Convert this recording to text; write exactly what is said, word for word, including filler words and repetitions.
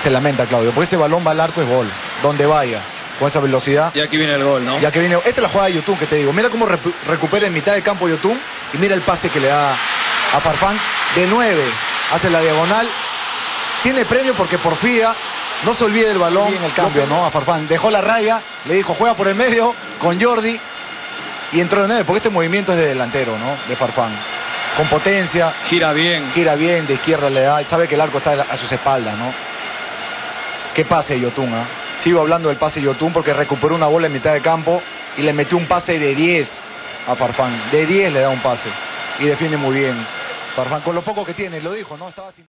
se lamenta Claudio, porque ese balón va al arco, es gol, donde vaya, con esa velocidad. Y aquí viene el gol, ¿no? Ya que viene, esta es la jugada de Yotun que te digo, mira cómo repu recupera en mitad del campo Yotun, y mira el pase que le da a Farfán, de nueve, hace la diagonal, tiene premio porque porfía, no se olvide del balón en el cambio, ¿no? A Farfán, dejó la raya, le dijo, juega por el medio, con Jordi, y entró de nueve, porque este movimiento es de delantero, ¿no? De Farfán, con potencia. Gira bien. Gira bien, de izquierda le da, y sabe que el arco está a sus espaldas, ¿no? Qué pase Yotun, ¿ah? ¿eh? Sigo hablando del pase Yotun porque recuperó una bola en mitad de campo y le metió un pase de diez a Farfán. De diez le da un pase y defiende muy bien Farfán, con lo poco que tiene, lo dijo, ¿no? Estaba sin...